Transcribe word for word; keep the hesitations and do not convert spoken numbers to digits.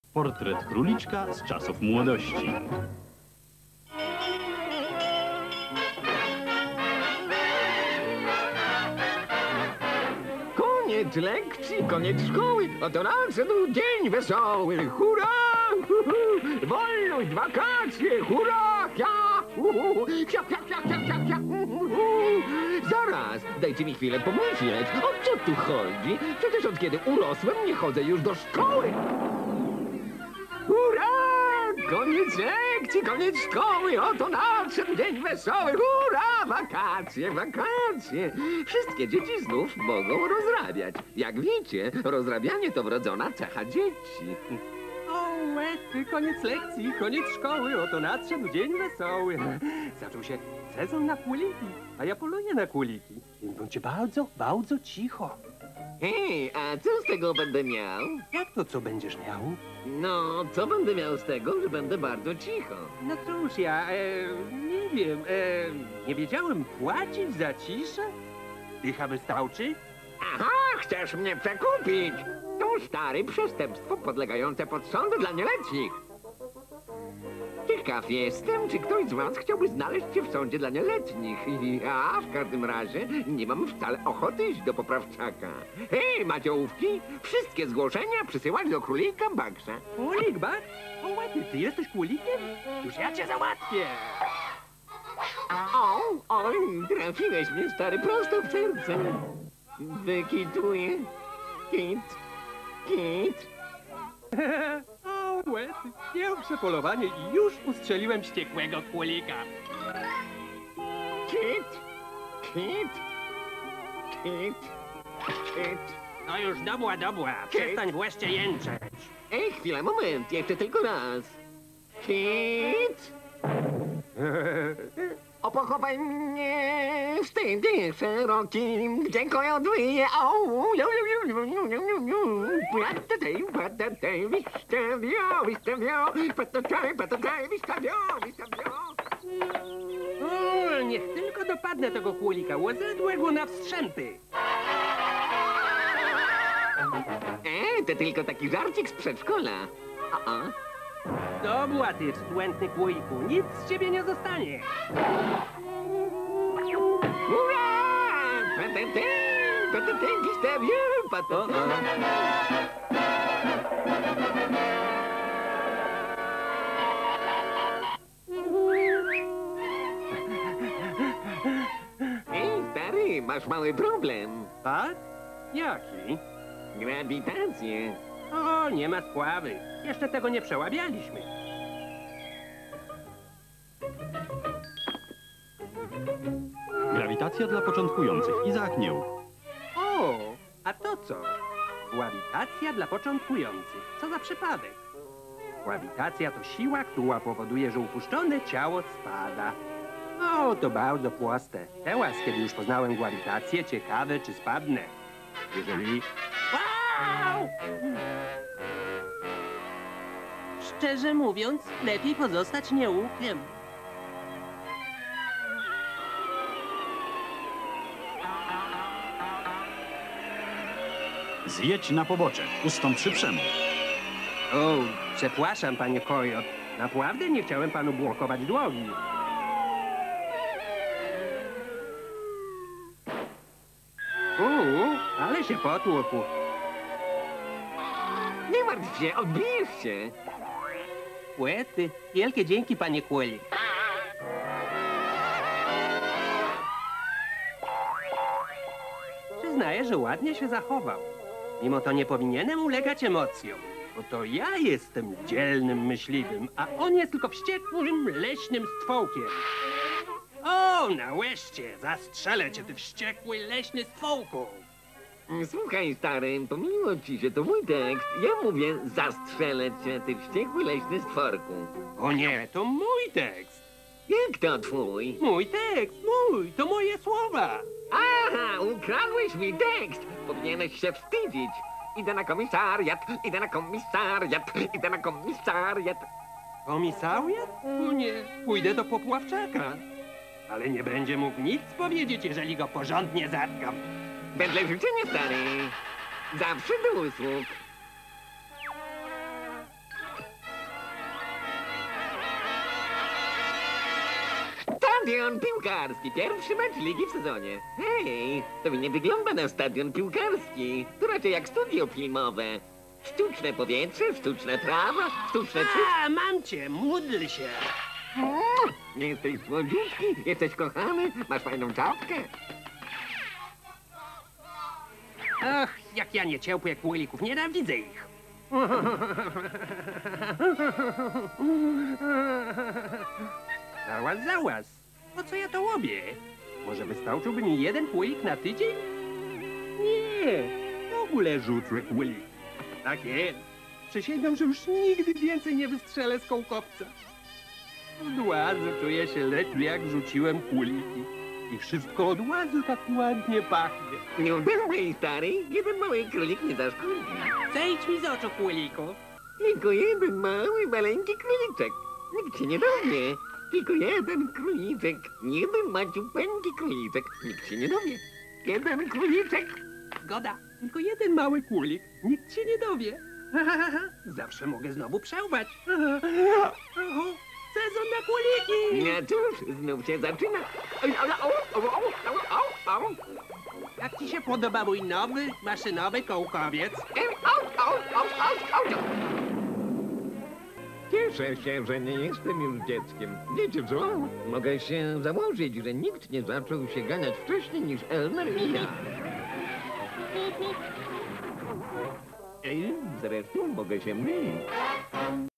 Portret króliczka z czasów młodości. Koniec lekcji, koniec szkoły, oto nadszedł dzień wesoły, hurra! Hu, hu. Wolność, wakacje, hurra! Ja, hu, hu. Sia, sia, sia, sia, sia, sia, hu, hu, hu. Zaraz, dajcie mi chwilę pomyśleć, o co tu chodzi? Przecież od kiedy urosłem, nie chodzę już do szkoły. Hurra! Koniec lekcji, koniec szkoły, oto nadszedł dzień wesoły, hurra! Wakacje, wakacje. Wszystkie dzieci znów mogą rozrabiać. Jak wiecie, rozrabianie to wrodzona cecha dzieci. O, łety, koniec lekcji, koniec szkoły, oto nadszedł dzień wesoły. Zaczął się sezon na kuliki, a ja poluję na kuliki. Więc bądźcie bardzo, bardzo cicho. Hej, a co z tego będę miał? Jak to, co będziesz miał? No, co będę miał z tego, że będę bardzo cicho? No cóż, ja, e, nie wiem, e, nie wiedziałem płacić za ciszę? Dycha wystarczy? Aha, chcesz mnie przekupić? To stare przestępstwo podlegające pod sąd dla nieletnich. Ciekaw jestem, czy ktoś z was chciałby znaleźć się w sądzie dla nieletnich. Ja w każdym razie nie mam wcale ochoty iść do poprawczaka. Hej, macie ołówki? Wszystkie zgłoszenia przysyłać do królika Baksa. Kulik, bak? O, łety, ty jesteś kulikiem? Już ja cię załatwię. O, oj, trafiłeś mnie, stary, prosto w serce. Wykituję. Kit, kit. O, łety, pierwsze polowanie i już ustrzeliłem wściekłego kulika. Kit, kit, kit, kit. No już dobra, dobra, przestań wreszcie jęczeć. Ej, chwila, moment, jeszcze tylko raz. Kit. Opochowaj mnie w stędzie szerokim, gdzie kojot wyje, au, ju, ju, ju, ju, ju, ju, ju. Patatej, patatej, wystawio, wystawio, patatej, patatej, wystawio, wystawio. O, niech tylko dopadnę tego kulika, łezedłe go na wstrzępy. E, to tylko taki żarcik z przedszkola. A, a. Dobra, ty wstrętny kuliku, nic z ciebie nie zostanie. Hurra! Patatej, patatej, wystawio, patatej. Ej, stary, masz mały problem. Tak? Jaki? Grawitację. O, nie ma sprawy. Jeszcze tego nie przełabialiśmy. Grawitacja dla początkujących. Izaak Nieuch. O, a to co? Grawitacja dla początkujących. Co za przypadek? Grawitacja to siła, która powoduje, że upuszczone ciało spada. O, to bardzo proste. Teraz, kiedy już poznałem grawitację, ciekawe, czy spadnę. Jeżeli... Wow! Szczerze mówiąc, lepiej pozostać nieukiem. Zjedź na pobocze. Ustąp szybszemu. O, przepraszam, panie Kojot. Naprawdę nie chciałem panu blokować drogi. Uuu, ale się potłukł. Nie martw się, odbijesz się. Łety, wielkie dzięki, panie Kulik. Przyznaję, że ładnie się zachował. Mimo to nie powinienem ulegać emocjom, bo to ja jestem dzielnym myśliwym, a on jest tylko wściekłym, leśnym stwołkiem. O, nareszcie, zastrzelę cię, ty wściekły, leśny stwołku. Słuchaj, stary, pomyliło ci się, to mój tekst. Ja mówię, zastrzelę cię, ty wściekły leśny stworku. O nie, to mój tekst. Jak to twój? Mój tekst, mój, to moje słowa. Aha, ukradłeś mi tekst. Powinieneś się wstydzić. Idę na komisariat, idę na komisariat, idę na komisariat. Komisariat? O nie, pójdę do popławczaka. Ale nie będzie mógł nic powiedzieć, jeżeli go porządnie zatkam. Wedle życzenia, stary. Zawsze do usług. Stadion piłkarski. Pierwszy mecz ligi w sezonie. Hej, to mi nie wygląda na stadion piłkarski. To raczej jak studio filmowe. Sztuczne powietrze, sztuczna trawa, sztuczne wszystko. A, mam cię, módl się. Jesteś słodziutki, jesteś kochany, masz fajną czapkę. Ach, jak ja nie cierpię królików, nienawidzę ich. Załaz, załaz. Po co ja to łobię? Może wystarczyłby mi jeden królik na tydzień? Nie, w ogóle rzucę królik. Tak jest. Przysięgam, że już nigdy więcej nie wystrzelę z kołkowca. Od łazy czuję się lepiej, jak rzuciłem kuliki. I wszystko od łazy tak ładnie pachnie. Nie uderzaj, stary, jeden mały królik nie zaszkodzi. Zejdź mi z oczu, kuliku. Tylko jeden mały, maleńki króliczek. Nikt się nie dowie. Tylko jeden króliczek. Jeden maciupeńki króliczek. Nikt się nie dowie. Jeden króliczek. Zgoda, tylko jeden mały kulik. Nikt się nie dowie. Zawsze mogę znowu przerwać. Sezon na kuliki! No cóż, znów się zaczyna. Au, au, au, au, au, au, au. Jak ci się podoba mój nowy, maszynowy kołkowiec? Au, au, au, au, au. Cieszę się, że nie jestem już dzieckiem. Wiecie co? Mogę się założyć, że nikt nie zaczął się ganiać wcześniej niż Elmer i ja. Ej, zresztą mogę się mylić.